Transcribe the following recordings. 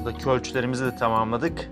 buradaki ölçülerimizi de tamamladık.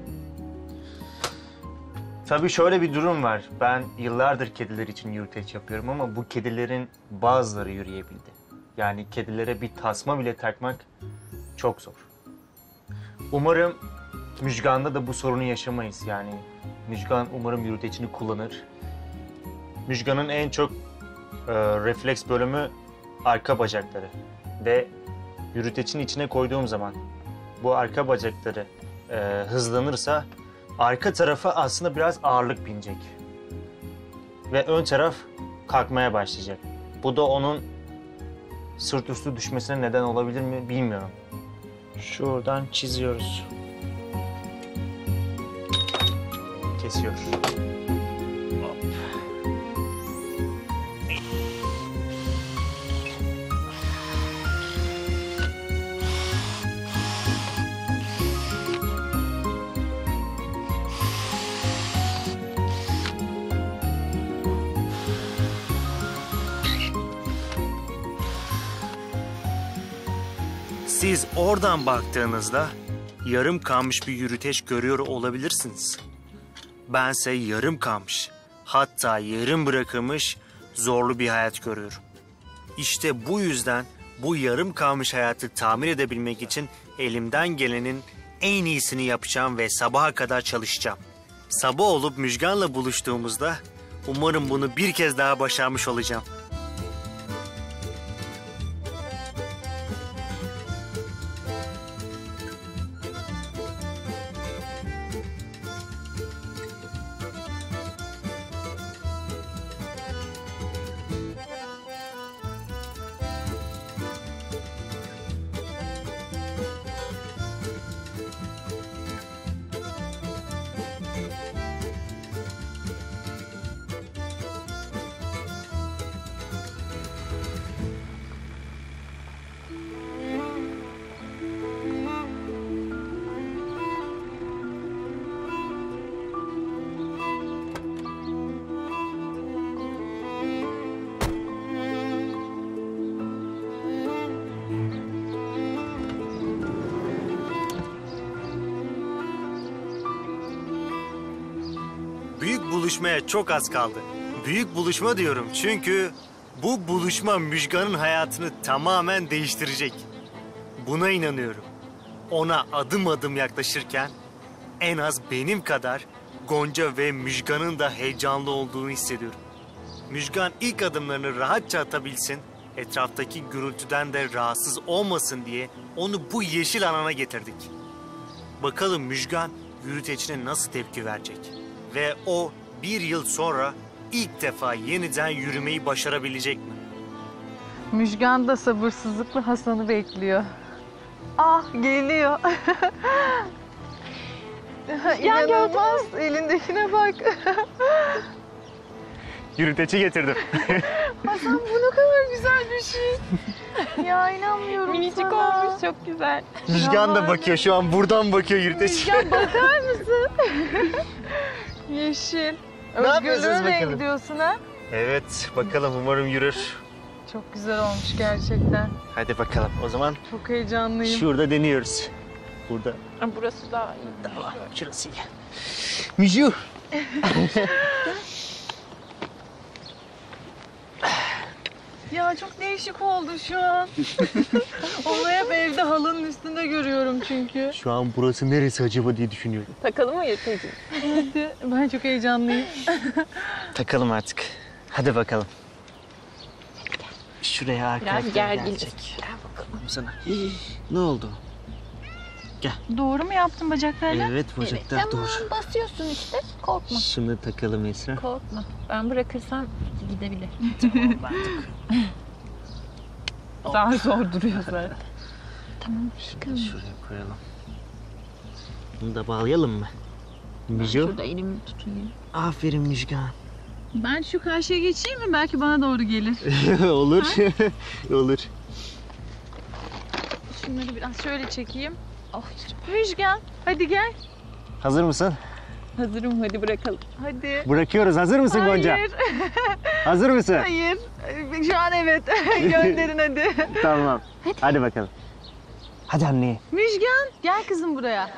Tabii şöyle bir durum var. Ben yıllardır kediler için yürüteç yapıyorum ama bu kedilerin bazıları yürüyebildi. Yani kedilere bir tasma bile takmak çok zor. Umarım Müjgan'da da bu sorunu yaşamayız. Yani Müjgan umarım yürütecini kullanır. Müjgan'ın en çok refleks bölümü arka bacakları. Ve yürütecin içine koyduğum zaman bu arka bacakları hızlanırsa arka tarafa aslında biraz ağırlık binecek. Ve ön taraf kalkmaya başlayacak. Bu da onun sırt üstü düşmesine neden olabilir mi bilmiyorum. Şuradan çiziyoruz. Kesiyoruz. Hop. Siz oradan baktığınızda yarım kalmış bir yürüteç görüyor olabilirsiniz. Bense yarım kalmış, hatta yarım bırakılmış zorlu bir hayat görüyorum. İşte bu yüzden bu yarım kalmış hayatı tamir edebilmek için elimden gelenin en iyisini yapacağım ve sabaha kadar çalışacağım. Sabah olup Müjgan'la buluştuğumuzda umarım bunu bir kez daha başarmış olacağım. Büyük buluşmaya çok az kaldı. Büyük buluşma diyorum çünkü bu buluşma Müjgan'ın hayatını tamamen değiştirecek. Buna inanıyorum. Ona adım adım yaklaşırken en az benim kadar Gonca ve Müjgan'ın da heyecanlı olduğunu hissediyorum. Müjgan ilk adımlarını rahatça atabilsin, etraftaki gürültüden de rahatsız olmasın diye onu bu yeşil alana getirdik. Bakalım Müjgan yürütecine nasıl tepki verecek? Ve o bir yıl sonra ilk defa yeniden yürümeyi başarabilecek mi? Müjgan da sabırsızlıkla Hasan'ı bekliyor. Ah, geliyor. Ya İnanılmaz. Elindekine bak. Yürüteci getirdim. Hasan, bu ne kadar güzel bir şey. Ya inanmıyorum Minicik sana. olmuş, çok güzel. Müjgan da bakıyor şu an, buradan bakıyor yürüteci. Müjgan, bakar mısın? Yeşil. Ne yapıyorsunuz Özgürlüğün rengi bakalım? diyorsun ha? Evet, bakalım umarım yürür. Çok güzel olmuş gerçekten. Hadi bakalım o zaman Çok heyecanlıyım. şurada deniyoruz. Burada. Burası daha iyi. Tamam, şurası iyi. Müjü. Ya çok değişik oldu şu an. Onu hep evde halının üstünde görüyorum çünkü. Şu an burası neresi acaba diye düşünüyorum. Takalım mı yırtıcı? Hadi, ben çok heyecanlıyım. Takalım artık. Hadi bakalım. Şuraya arkaya Biraz gergin. gelecek. Gel bakalım sana. Ne oldu? Doğru mu yaptın bacaklarını? Evet, bacaklar Tamam, doğru. basıyorsun işte. Korkma. Şunu takalım Esra. Korkma. Ben bırakırsam gidebilir. Tamam, baktık. Daha zor duruyor zaten. Tamam. Şunu şuraya koyalım. Bunu da bağlayalım mı? Müjü. Şurada elimi tutayım. Aferin Müjgan. Ben şu karşıya geçeyim mi? Belki bana doğru gelir. Olur. Olur. Şunları biraz şöyle çekeyim. Oh, Müjgan, hadi gel. Hazır mısın? Hazırım, hadi bırakalım. Hadi. Bırakıyoruz. Hazır mısın Gonca? Hayır. Hazır mısın? Hayır. Şu an evet. Gönderin hadi. Tamam. Hadi bakalım. Hadi anne. Müjgan gel kızım buraya.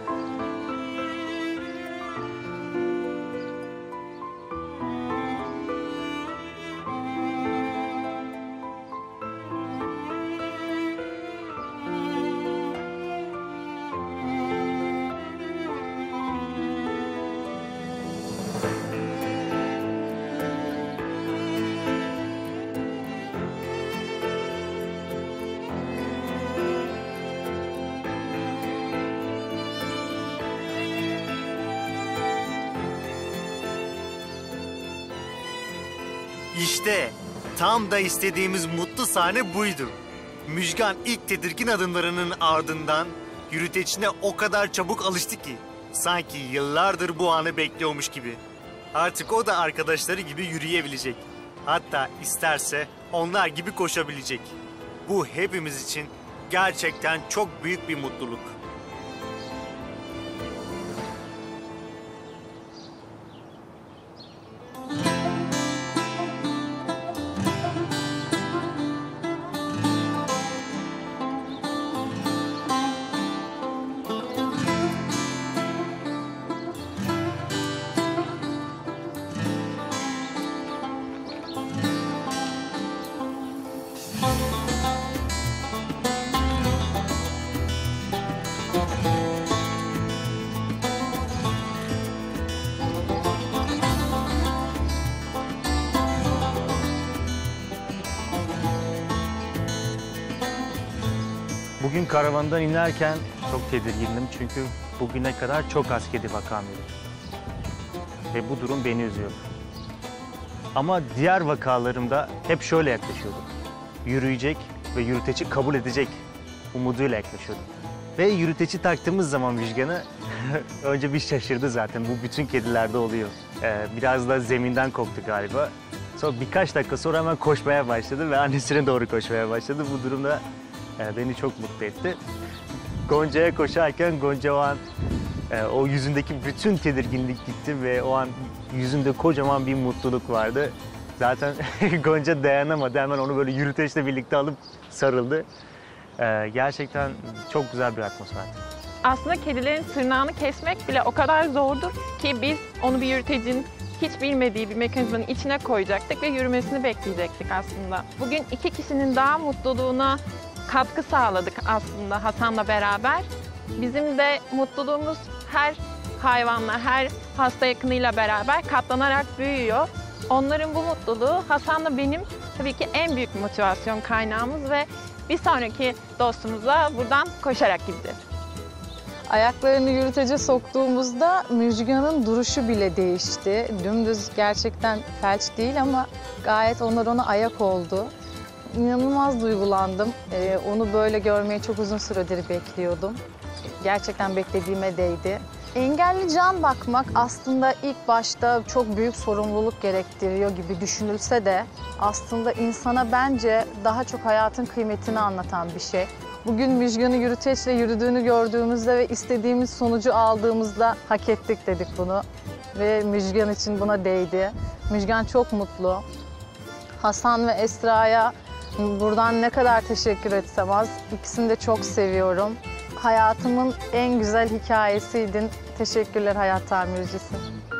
İşte tam da istediğimiz mutlu sahne buydu. Müjgan ilk tedirgin adımlarının ardından yürüteçine o kadar çabuk alıştı ki sanki yıllardır bu anı bekliyormuş gibi. Artık o da arkadaşları gibi yürüyebilecek. Hatta isterse onlar gibi koşabilecek. Bu hepimiz için gerçekten çok büyük bir mutluluk. Bugün karavandan inerken çok tedirgindim çünkü bugüne kadar çok az kedi vakam yedim. Ve bu durum beni üzüyor. Ama diğer vakalarımda hep şöyle yaklaşıyordum. Yürüyecek ve yürüteci kabul edecek umuduyla yaklaşıyordum. Ve yürüteci taktığımız zaman Müjgan'ı önce bir şaşırdı zaten. Bu bütün kedilerde oluyor. Biraz da zeminden korktu galiba. Sonra birkaç dakika sonra hemen koşmaya başladı ve annesine doğru koşmaya başladı. Bu durumda beni çok mutlu etti. Gonca'ya koşarken Gonca o an o yüzündeki bütün tedirginlik gitti ve o an yüzünde kocaman bir mutluluk vardı. Zaten Gonca dayanamadı. Hemen onu böyle yürüteçle birlikte alıp sarıldı. Gerçekten çok güzel bir atmosferdi. Aslında kedilerin tırnağını kesmek bile o kadar zordur ki biz onu bir yürütecinin hiç bilmediği bir mekanizmanın içine koyacaktık ve yürümesini bekleyecektik aslında. Bugün iki kişinin daha mutluluğuna katkı sağladık aslında Hasan'la beraber. Bizim de mutluluğumuz her hayvanla, her hasta yakınıyla beraber katlanarak büyüyor. Onların bu mutluluğu Hasan'la benim tabii ki en büyük motivasyon kaynağımız ve bir sonraki dostumuza buradan koşarak gideceğiz. Ayaklarını yürütece soktuğumuzda Müjgan'ın duruşu bile değişti. Dümdüz gerçekten felç değil ama gayet onlar ona ayak oldu. İnanılmaz duygulandım. Onu böyle görmeyi çok uzun süredir bekliyordum. Gerçekten beklediğime değdi. Engelli can bakmak aslında ilk başta çok büyük sorumluluk gerektiriyor gibi düşünülse de aslında insana bence daha çok hayatın kıymetini anlatan bir şey. Bugün Müjgan'ı yürüteçle yürüdüğünü gördüğümüzde ve istediğimiz sonucu aldığımızda hak ettik dedik bunu. Ve Müjgan için buna değdi. Müjgan çok mutlu. Hasan ve Esra'ya buradan ne kadar teşekkür etsem az. İkisini de çok seviyorum. Hayatımın en güzel hikayesiydin. Teşekkürler hayat tamircisi.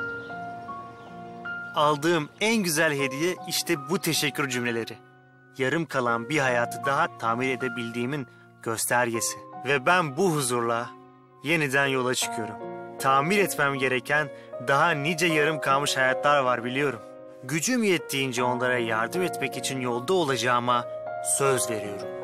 Aldığım en güzel hediye işte bu teşekkür cümleleri. Yarım kalan bir hayatı daha tamir edebildiğimin göstergesi. Ve ben bu huzurla yeniden yola çıkıyorum. Tamir etmem gereken daha nice yarım kalmış hayatlar var biliyorum. Gücüm yettiğince onlara yardım etmek için yolda olacağıma söz veriyorum.